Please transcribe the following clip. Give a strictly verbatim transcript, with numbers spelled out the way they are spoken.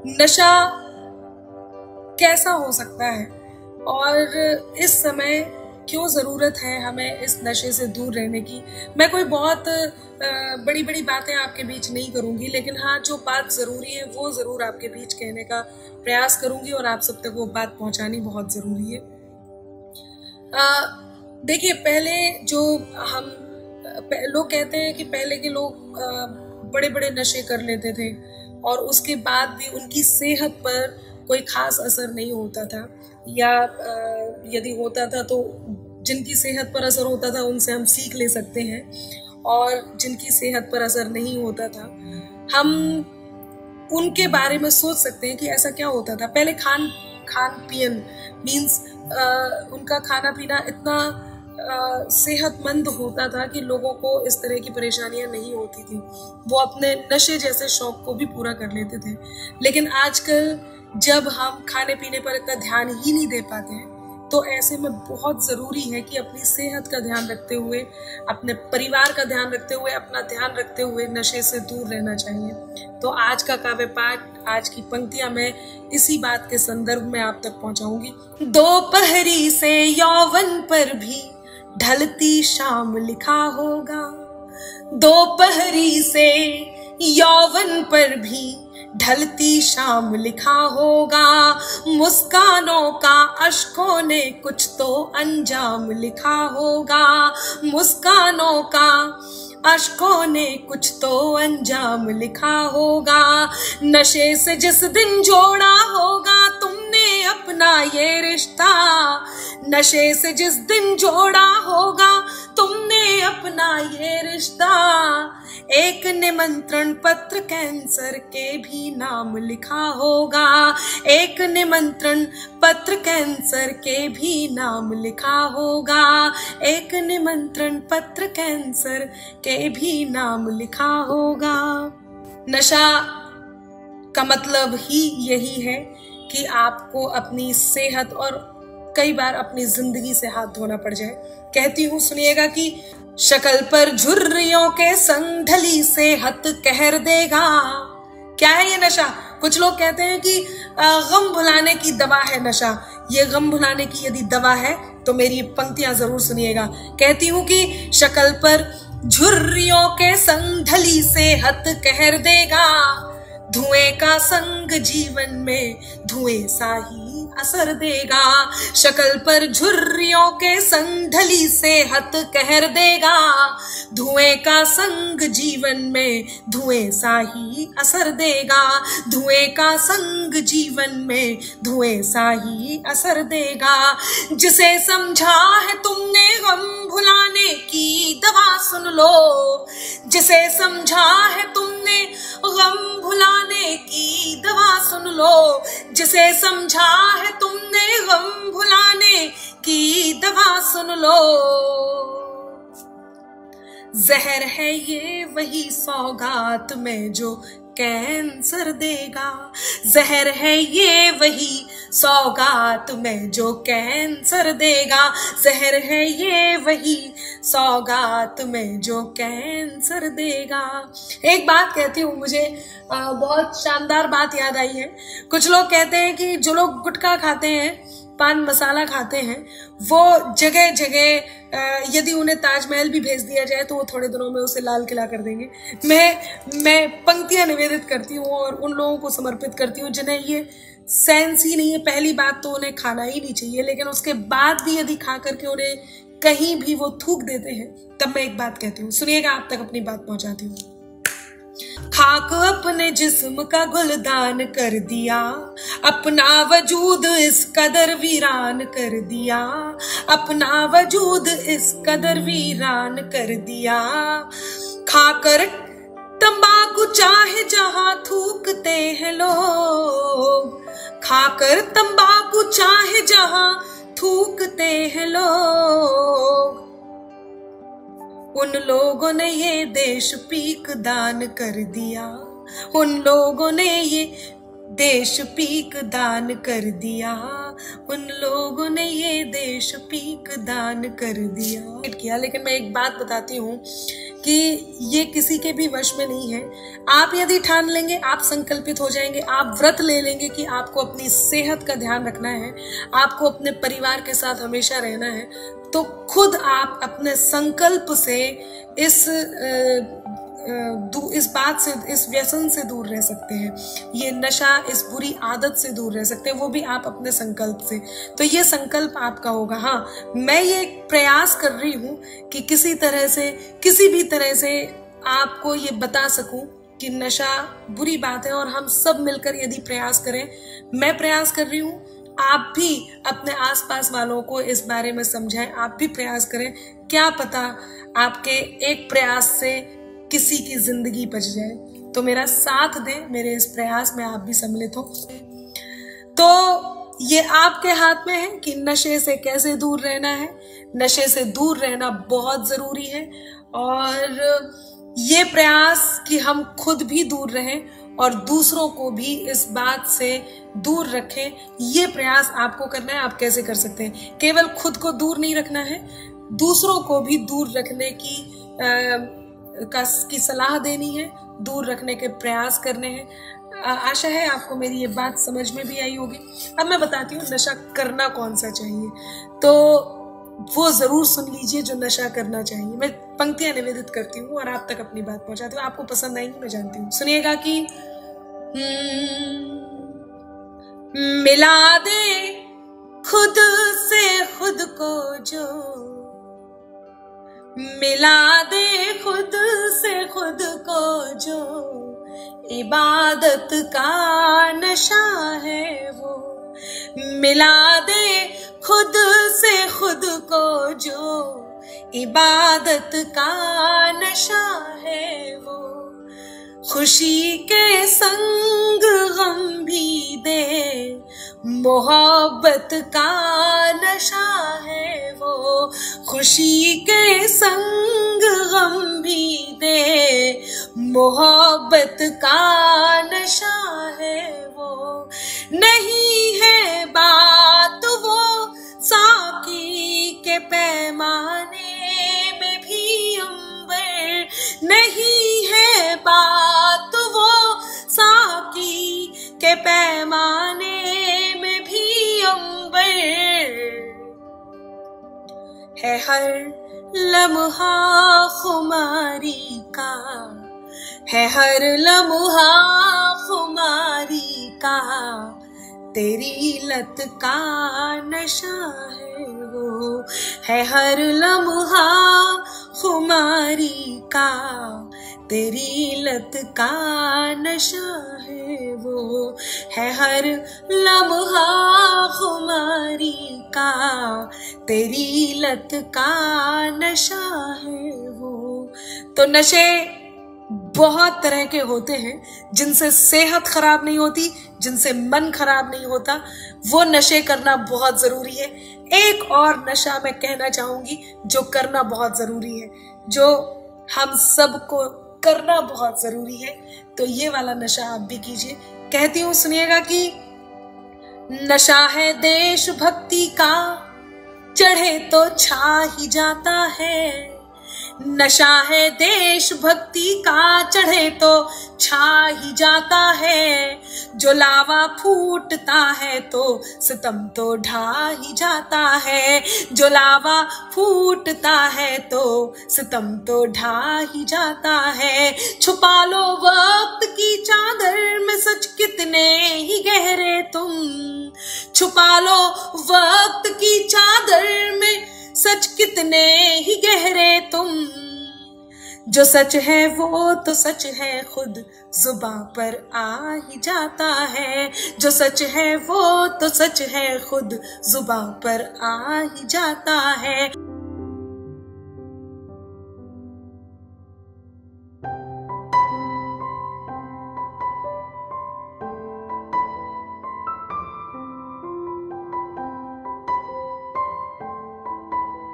नशा कैसा हो सकता है और इस समय क्यों ज़रूरत है हमें इस नशे से दूर रहने की। मैं कोई बहुत बड़ी बड़ी बातें आपके बीच नहीं करूंगी, लेकिन हाँ, जो बात ज़रूरी है वो ज़रूर आपके बीच कहने का प्रयास करूंगी और आप सब तक वो बात पहुंचानी बहुत ज़रूरी है। देखिए, पहले जो हम लोग कहते हैं कि पहले के लोग बड़े बड़े नशे कर लेते थे और उसके बाद भी उनकी सेहत पर कोई खास असर नहीं होता था, या यदि होता था तो जिनकी सेहत पर असर होता था उनसे हम सीख ले सकते हैं, और जिनकी सेहत पर असर नहीं होता था हम उनके बारे में सोच सकते हैं कि ऐसा क्या होता था। पहले खान खान पियन मीन्स उनका खाना पीना इतना Uh, सेहतमंद होता था कि लोगों को इस तरह की परेशानियां नहीं होती थी। वो अपने नशे जैसे शौक को भी पूरा कर लेते थे। लेकिन आजकल जब हम खाने पीने पर इतना ध्यान ही नहीं दे पाते हैं, तो ऐसे में बहुत ज़रूरी है कि अपनी सेहत का ध्यान रखते हुए, अपने परिवार का ध्यान रखते हुए, अपना ध्यान रखते हुए नशे से दूर रहना चाहिए। तो आज का काव्य पाठ, आज की पंक्तियां मैं इसी बात के संदर्भ में आप तक पहुंचाऊंगी। दोपहरी से यौवन पर भी ढलती शाम लिखा होगा, दोपहरी से यौवन पर भी ढलती शाम लिखा होगा, मुस्कानों का अश्कों ने कुछ तो अंजाम लिखा होगा, मुस्कानों का अश्कों ने कुछ तो अंजाम लिखा होगा। नशे से जिस दिन जोड़ा होगा तुमने अपना ये रिश्ता, नशे से जिस दिन जोड़ा होगा तुमने अपना ये रिश्ता, एक निमंत्रण पत्र कैंसर के भी नाम लिखा होगा, एक निमंत्रण पत्र कैंसर के भी नाम लिखा होगा, एक निमंत्रण पत्र कैंसर के भी नाम लिखा होगा। नशा का मतलब ही यही है कि आपको अपनी सेहत और कई बार अपनी जिंदगी से हाथ धोना पड़ जाए। कहती हूँ, सुनिएगा कि शक्ल पर झुर्रियों के संग ढली सेहत कहर देगा। क्या है ये नशा? कुछ लोग कहते हैं कि गम भुलाने की दवा है नशा। ये गम भुलाने की यदि दवा है तो मेरी पंक्तियां जरूर सुनिएगा। कहती हूँ कि शक्ल पर झुर्रियों के संग ढली सेहत कहर देगा, धुएं का संग जीवन में धुएं सा ही असर देगा, शक्ल पर झुर्रियों के संग ढली सेहत कहर देगा, धुएं का संग जीवन में धुएं सा ही असर देगा, धुएं का संग जीवन में धुएं सा ही असर देगा। जिसे समझा है तुमने गम भुलाने की दवा सुन लो, जिसे समझा है तुमने गम भुलाने की दवा सुन लो, जिसे समझा है तुमने गम भुलाने की दवा सुन लो। जहर है ये वही सौगात में जो कैंसर देगा, जहर है ये वही सौगात में जो कैंसर देगा, जहर है ये वही सौगात में जो कैंसर देगा। एक बात कहती हूँ, मुझे आ, बहुत शानदार बात याद आई है। कुछ लोग कहते हैं कि जो लोग गुटखा खाते हैं, पान मसाला खाते हैं, वो जगह जगह यदि उन्हें ताजमहल भी भेज दिया जाए तो वो थोड़े दिनों में उसे लाल किला कर देंगे। मैं मैं पंक्तियां निवेदित करती हूँ और उन लोगों को समर्पित करती हूँ जिन्हें ये सेंस ही नहीं है। पहली बात तो उन्हें खाना ही नहीं चाहिए, लेकिन उसके बाद भी यदि खा करके उन्हें कहीं भी वो थूक देते हैं, तब मैं एक बात कहती हूँ, सुनिएगा, आप तक अपनी बात पहुंचाती हूँ। खाक अपने जिस्म का गुलदान कर दिया, अपना वजूद इस कदर वीरान कर दिया, अपना वजूद इस कदर वीरान कर दिया। खाकर तंबाकू चाहे जहां थूकते हैं लोग, खाकर तंबाकू चाहे जहां थूकते हैं लोग, उन लोगों ने ये देश पीक दान कर दिया, उन लोगों ने ये देश पीक दान कर दिया, उन लोगों ने ये देश पीक दान कर दिया किया। लेकिन मैं एक बात बताती हूँ कि ये किसी के भी वश में नहीं है। आप यदि ठान लेंगे, आप संकल्पित हो जाएंगे, आप व्रत ले लेंगे कि आपको अपनी सेहत का ध्यान रखना है, आपको अपने परिवार के साथ हमेशा रहना है, तो खुद आप अपने संकल्प से इस इस बात से, इस व्यसन से दूर रह सकते हैं। ये नशा, इस बुरी आदत से दूर रह सकते हैं, वो भी आप अपने संकल्प से। तो ये संकल्प आपका होगा। हाँ, मैं ये प्रयास कर रही हूँ कि किसी तरह से, किसी भी तरह से आपको ये बता सकूं कि नशा बुरी बात है, और हम सब मिलकर यदि प्रयास करें, मैं प्रयास कर रही हूँ, आप भी अपने आसपास वालों को इस बारे में समझाएं, आप भी प्रयास करें। क्या पता आपके एक प्रयास से किसी की जिंदगी बच जाए। तो मेरा साथ दें, मेरे इस प्रयास में आप भी सम्मिलित हो। तो ये आपके हाथ में है कि नशे से कैसे दूर रहना है। नशे से दूर रहना बहुत जरूरी है, और ये प्रयास कि हम खुद भी दूर रहें और दूसरों को भी इस बात से दूर रखें, ये प्रयास आपको करना है। आप कैसे कर सकते हैं? केवल खुद को दूर नहीं रखना है, दूसरों को भी दूर रखने की आ, का की सलाह देनी है, दूर रखने के प्रयास करने हैं। आशा है आपको मेरी ये बात समझ में भी आई होगी। अब मैं बताती हूँ नशा करना कौन सा चाहिए, तो वो जरूर सुन लीजिए जो नशा करना चाहिए। मैं पंक्तियां निवेदित करती हूँ और आप तक अपनी बात पहुंचाती हूँ, आपको पसंद आएंगी मैं जानती हूँ। सुनिएगा कि मिला दे खुद से खुद को, जो मिला दे खुद से खुद को, जो इबादत का नशा है वो। मिला दे खुद से खुद को, जो इबादत का नशा है वो। खुशी के संग गम भी दे, मोहब्बत का नशा है वो। खुशी के संग गम भी दे, मोहब्बत का नशा है वो। नहीं है बात वो साकी के पैमाने में भी अंबर, नहीं है बात वो साकी के पैमाने में भी अंबर। है हर लम्हा खुमारी का, है हर लम्हा खुमारी का, तेरी लत का नशा है वो। है हर लम्हा खुमारी का, तेरी लत का नशा है वो। है हर लम्हा खुमारी का, तेरी लत का नशा है वो। तो नशे बहुत तरह के होते हैं, जिनसे सेहत खराब नहीं होती, जिनसे मन खराब नहीं होता, वो नशे करना बहुत जरूरी है। एक और नशा मैं कहना चाहूंगी जो करना बहुत जरूरी है, जो हम सबको करना बहुत जरूरी है, तो ये वाला नशा आप भी कीजिए। कहती हूँ, सुनिएगा कि नशा है देशभक्ति का, चढ़े तो छा ही जाता है। नशा है देशभक्ति का, चढ़े तो छा ही जाता है। जो लावा फूटता है तो सितम तो ढा ही जाता है। जो लावा फूटता है तो सितम तो ढा ही जाता है। छुपा लो वक्त की चादर में सच कितने ही गहरे तुम, छुपा लो वक्त की चादर में सच कितने ही गहरे तुम। जो सच है वो तो सच है, खुद जुबां पर आ ही जाता है। जो सच है वो तो सच है, खुद जुबां पर आ ही जाता है।